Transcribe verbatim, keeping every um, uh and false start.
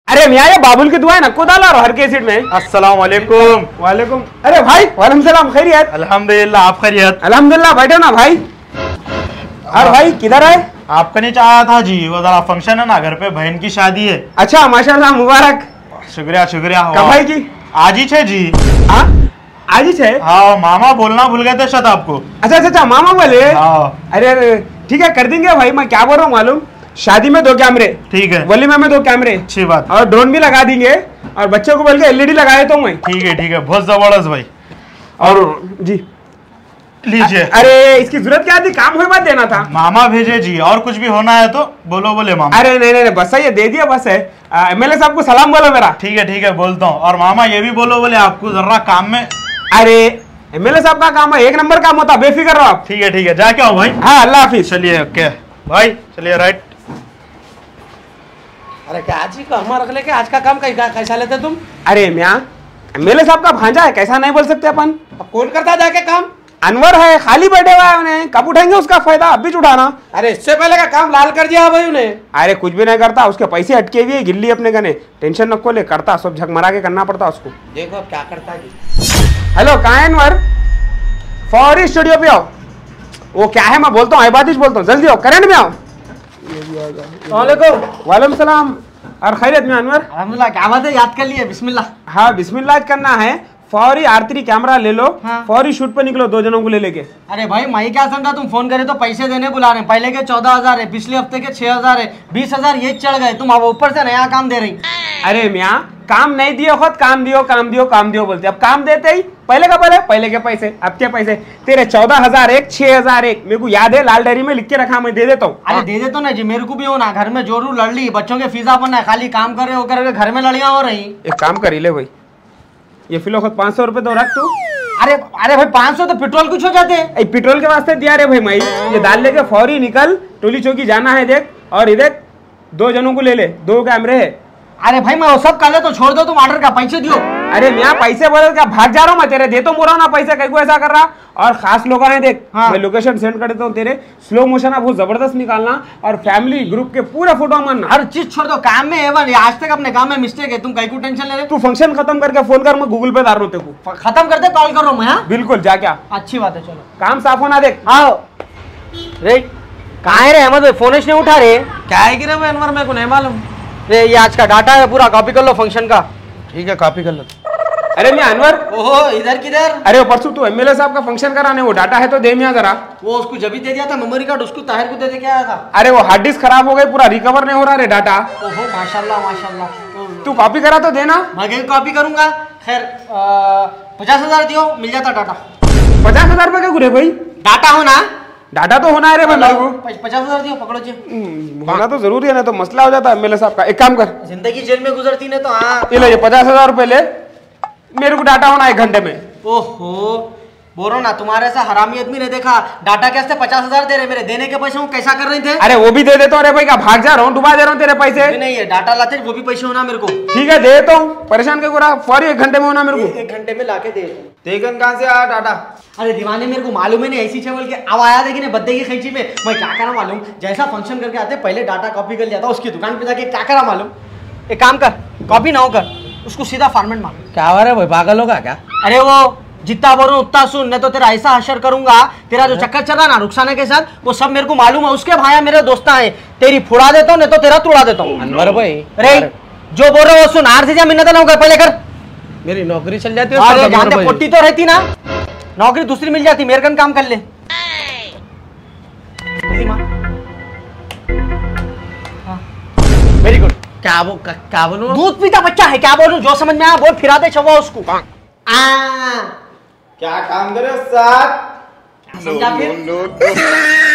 अरे मियाँ ये बाबुल की दुआ है नको डाला हर केसेट में। अस्सलाम वालेकुम। वालेकुम। अरे भाई वालेकुम सलाम, खैरियत? अल्हम्दुलिल्लाह, आप खैरियत? अल्हम्दुलिल्लाह, बैठो ना भाई। और भाई किधर है? आपका नहीं चाहा था जी, वो जरा फंक्शन है ना घर पे, बहन की शादी है। अच्छा माशाल्लाह, मुबारक। शुक्रिया शुक्रिया। कब भाई की? आज ही छे जी। हाँ आज ही छे? हाँ मामा बोलना भूल गए थे शायद आपको। अच्छा अच्छा अच्छा मामा बोले। हाँ। अरे अरे ठीक है कर देंगे भाई। मैं क्या बोल रहा हूँ मालूम, शादी में दो कैमरे, ठीक है, वलीमे में दो कैमरे, अच्छी बात, और ड्रोन भी लगा देंगे, और बच्चों को बोल के एलईडी लगाए तो मैं। ठीक है ठीक है, बहुत जबरदस्त भाई। और जी लीजिए। अरे इसकी जरूरत क्या थी, काम हुई बात देना था। मामा भेजे जी, और कुछ भी होना है तो बोलो बोले मामा। अरे नहीं नहीं बस ये दे दिया बस है। एमएलए साहब को सलाम बोलो मेरा। ठीक है ठीक है बोलता हूँ। और मामा ये भी बोलो बोले आपको जरा काम में। अरे एमएलए साहब का काम है, एक नंबर काम होता, बेफिक्र रहो आप। ठीक है ठीक है, जाके आओ भाई। हाँ अल्लाह हाफिज। चलिए ओके भाई, चलिए राइट। अरे क्या आज ही का हमारा रख लेके आज का काम कैसा लेते तुम? अरे मियाँ एमएलए साहब का भांजा है, कैसा नहीं बोल सकते अपन। अब कौन करता जाके काम? अनवर है, खाली बैठे हुआ है, उन्हें कब उठाएंगे उसका फायदा, अब भी उठाना। अरे इससे पहले का काम लाल कर दिया भाई उन्हें। अरे कुछ भी नहीं करता, उसके पैसे अटके हुए गिल्ली अपने गने, टेंशन नको ले, करता सब झकमरा के करना पड़ता उसको। देखो अब क्या करता है। हेलो कहाँ है अनवर? फौरी स्टूडियो पे आओ। वो क्या है मैं बोलता हूँ, आबादिश बोलता हूँ, जल्दी आओ, करंट में आओ। वालेकुम सलाम। और खैरियत में अनवर? अल्हम्दुलिल्लाह, क्या बात है, याद कर लिए? बिस्मिल्लाह। हाँ बिस्मिल्लाह करना है। फौरी आरती कैमरा ले लो। हाँ। फौरी शूट पे निकलो, दो जनों को ले लेके। अरे भाई मैं क्या समझा, तुम फोन करे तो पैसे देने बुला रहे हैं। पहले के चौदह हजार है, पिछले हफ्ते के छह हजार है, बीस हजार ये चढ़ गए, तुम अब ऊपर से नया काम दे रही। अरे मियाँ काम नहीं दियो, खुद काम दियो काम दियो काम दियो बोलते, अब काम देते ही पहले का पहले पहले के पैसे, अब के पैसे तेरे चौदह हजार एक, छह हजार एक, मेरे को याद है लाल डायरी में लिख के रखा, मैं दे देता हूँ। अरे दे देता ना जी, मेरे को भी हो ना, घर में जोरू लड़ ली, बच्चों के फीसा बनना है, खाली काम कर रहे हो कर घर में लड़ियां हो रही। एक काम करी ले भाई, ये फिलो खुद पाँच सौ रुपए तो रख तू। अरे अरे भाई पाँच सौ तो पेट्रोल कुछ हो जाते हैं। पेट्रोल के वास्ते दिया रे भाई, मैं ये दाल लेके फौरी निकल, टोली चौकी जाना है देख, और इधर दो जनों को ले ले, दो कैमरे है। अरे भाई मैं वो सब कर ले तो छोड़ दो, तुम ऑर्डर का पैसे दियो। अरे मियाँ पैसे बोले क्या भाग जा रहा हूँ मैं तेरे, दे तो बोला ना पैसे, कहीं को ऐसा कर रहा। और खास लोग हैं देख। हाँ। मैं लोकेशन सेंड कर देता हूँ तेरे, स्लो मोशन है बहुत जबरदस्त निकालना, और फैमिली ग्रुप के पूरा फोटो मानना। हर चीज छोड़ दो, काम में एवन, आज तक अपने काम में मिस्टेक है, तुम कहीं को टेंशन ले रहे। तू फंक्शन खत्म करके फोन कर, मैं गूगल पे डाल रहा हूँ तेरे को। खत्म करते कॉल कर रहा हूँ मैं। हाँ बिल्कुल जा क्या, अच्छी बात है, चलो काम साफ होना देख। आओ रे, कहाँ है रे अहमद भाई, फोन नहीं उठा रहे? क्या है कि रे अनवर, मेरे को नहीं मालूम रे, ये आज का डाटा है पूरा, कॉपी कर लो फंक्शन का। ठीक है कॉपी कर लो। अरे मियाँ अनवर, ओहो इधर किधर? अरे वो परसों तू एमएलए साहब का फंक्शन कराने, वो डाटा है तो दे मियाँ जरा। वो उसको जब ही दे दिया था मेमोरी कार्ड, उसको ताहिर को दे दे के आया था। अरे वो हार्ड डिस्क खराब हो गई, पूरा रिकवर नहीं हो रहा रे डाटा। ओहो माशाल्लाह माशाल्लाह, तू कॉपी करा तो देना। मैं कॉपी करूंगा। खैर पचास हजार दियो, मिल जाता डाटा। पचास हजार रुपए क्या भाई? डाटा हो ना? डाटा तो होना है रे भाई मेरे को। पचास हजार दियो, पकड़ो जी। होना तो जरूरी है ना, तो मसला हो जाता है एमएलए साहब का। एक काम कर, जिंदगी जेल में गुजरती ने तो। हाँ ये ले, ये पचास हजार रुपए ले, मेरे को डाटा होना एक घंटे में। ओहो बोलो ना, तुम्हारे ऐसा हरामी आदमी ने देखा, डाटा कैसे पचास हजार दे रहे, मेरे देने के पैसे वो कैसा कर रहे थे? अरे वो भी दे देता हूँ। अरे भाई क्या भाग जा रहा हूँ, डुबा दे रहा हूँ तेरे पैसे। नहीं है डाटा लाते वो भी पैसे होना मेरे को। ठीक है दे देता हूँ, परेशान क्यों रहा, फौरी एक घंटे में होना मेरे को। एक घंटे में लाके दे। देखन कहाँ से आया डाटा? अरे दीवाने मेरे को मालूम है नहीं, ऐसी चवल के अब आया देखिए बद्दे की खींची में। मैं क्या करा मालूम, जैसा फंक्शन करके आते पहले डाटा कॉपी कर लिया था, उसकी दुकान पे जाके क्या करा मालूम, एक काम कर, कॉपी ना हो कर, उसको सीधा फॉर्मेट मार। क्या हो रहा है भाई, पागल होगा क्या? अरे वो जितना बोल रहा हूँ उतना सुन, नहीं तो तेरा ऐसा हशर करूंगा, तेरा जो चक्कर चल रहा ना रुखसाना के साथ, वो सब मेरे को मालूम है। उसके भाई मेरे दोस्ता है, तेरी फुड़ा देता हूँ नहीं तो तेरा तोड़ा देता हूँ। अनवर भाई अरे जो बोल रहे हो सुन, आर से जा मिन्नत ना होगा, पहले कर। मेरी नौकरी चल जाती है, पोटी तो रहती ना, नौकरी दूसरी मिल जाती, मेरे कन काम कर ले। Very good. क्या वो क्या बोलूं, दूध पीता बच्चा है, क्या बोलूं, जो समझ में आया बोल, फिरा दे छवा उसको। आ क्या काम करे साथ? समझा फिर?